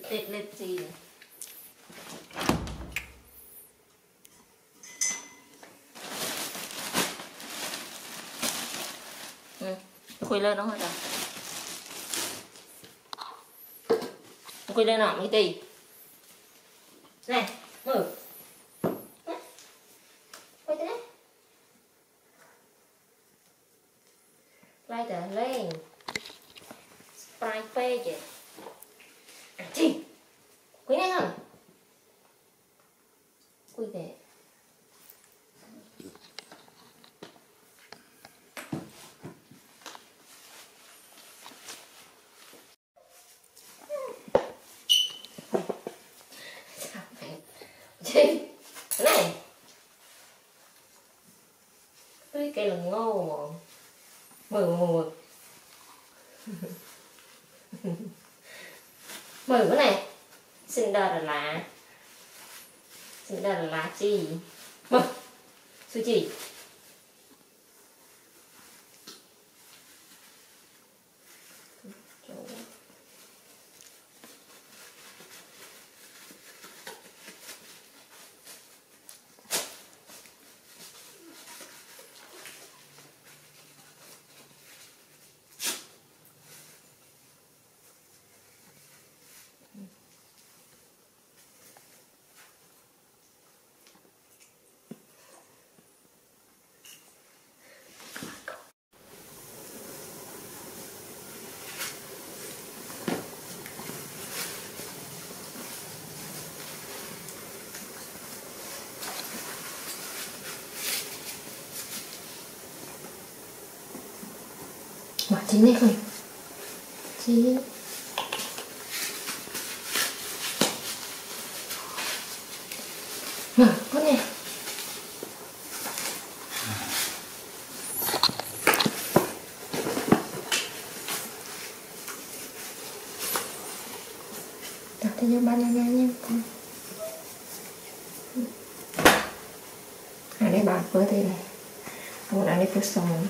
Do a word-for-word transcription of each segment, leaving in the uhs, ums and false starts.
Lết lết gì này. Ừ, khui lên nó thôi rồi. Khui lên nào mấy tỷ. Này, mở. Quay thế. Lighter lên. Sprite page. Chị. Quý này không? Quý thế. Chị. Cái này. Cái cây là ngô mà. Mở mở mở. Mở cái này. Cinderella. Cinderella chi. Mở. Sư chỉ. Mở chín này không? Chín. Mở con này. Đặt cho nhau banana nha con. Ada bahan birthday này. Kamu ada pesong.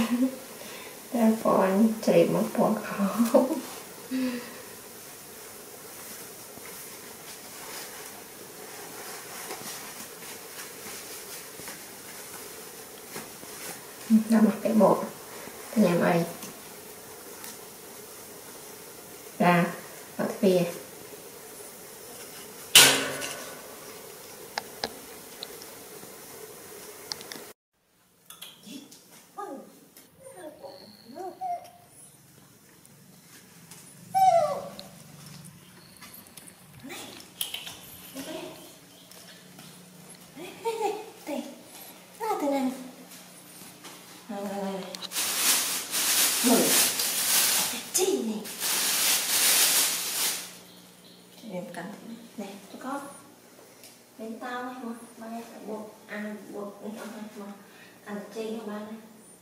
Telepon cerita pun kau. Nó mặc cái bộ nhà mày ra ở phía em cắn này cho con bên tao này mà ba phải buộc ăn buộc ăn này mà ăn trên cho ba này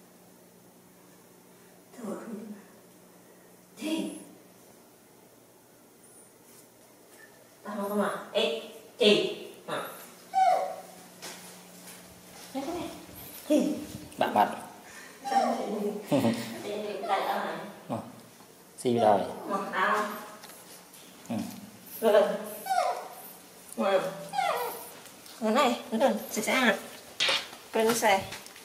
thử thì tao không mà ê chị mà đấy cái này thì bạn bạn gì rồi mặc áo ừ. Rồi. Wow. Cái này, nó đừng sạch sẽ hả? Bên xe.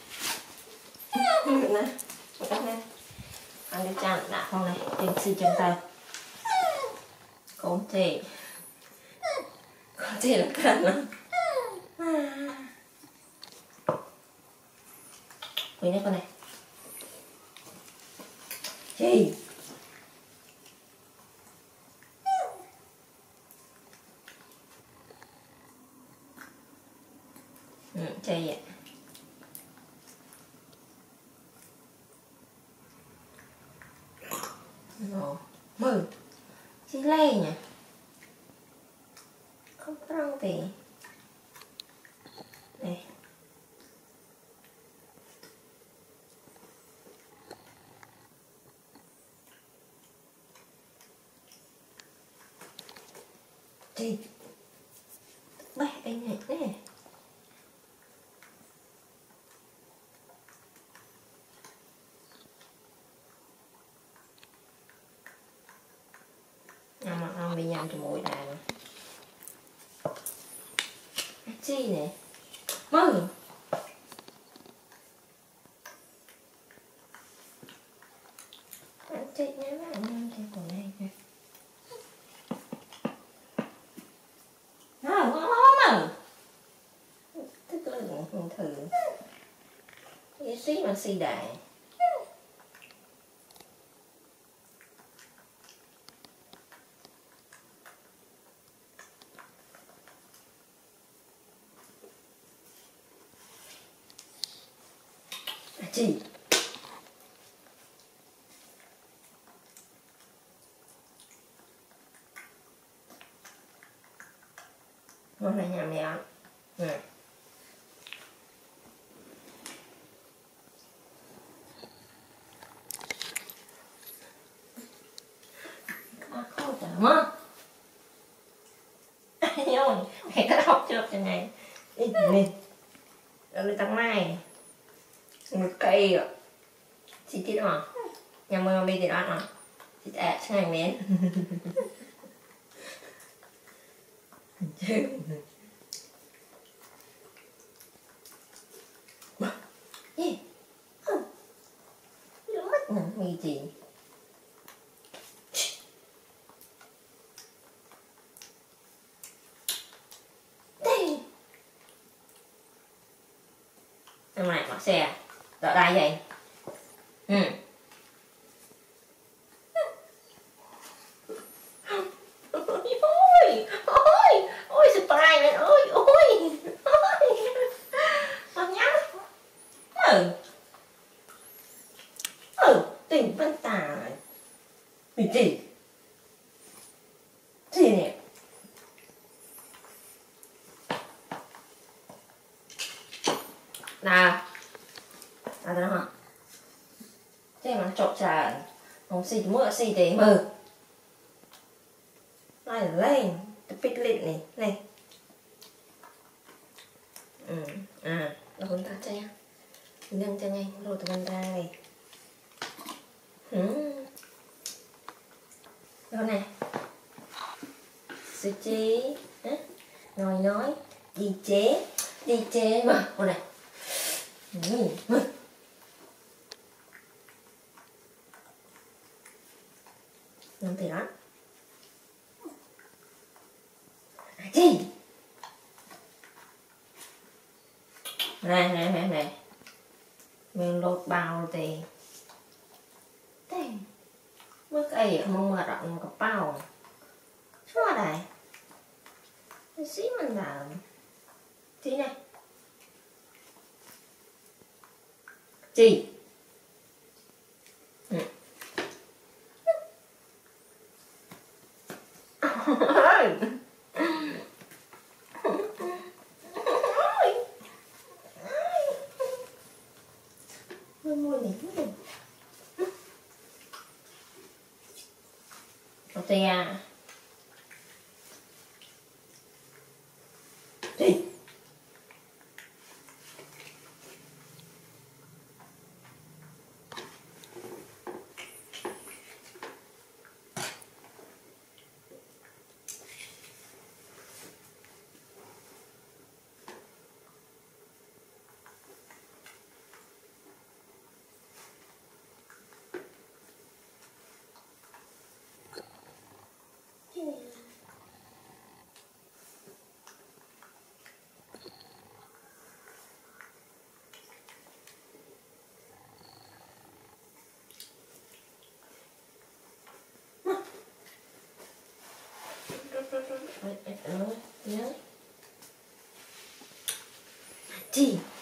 Nè, một cách này. Ăn đi chàng đã không này, tìm sư chân tay. Có thể. Có thể là cần lắm. Quên đấy con này. Chị. Ừ, chơi vậy. Rồi, mơ. Chị lê nhỉ? Không trăng thì. Đây. Chị. Bẻ anh này nè. Mà bị nhầm cho mũi đà nữa chi nè mừng anh chị nhé mấy anh em trên cổ này nè nó không mừng tức là không thử cái xí mà xì đại chị hôm nay nhà mẹ nè khó chả mất nhồi mẹ có đọc chưa cho này đi đi rồi tăng mai một cây ạ chị tiết hả nhà mơ bây giờ ăn hả chị ạ sang hàng mến chứ gì nó mất nè mì chị đây hôm nay mặc xe đợi đây vậy ừ ôi ôi ôi surprise này ôi ôi ôi con nhá ừ ừ tỉnh văn tà này bị gì gì nè nào à đó hả thế mà chọc trà không xì mưa xì để mờ này lên tập bít lịt này này ừ à nó không ta che nâng cho nhanh rồi tụi mình ra này ừ đó này sư chi nói nói đi chế đi chế mà con này ừ. Ngon thì đó à, gì này này này này mình lột bao thì thế mới cái không mà rộng cái bao sao đây cái xí mình làm thế này gì ừ. Môi này ok à gì nhớ chị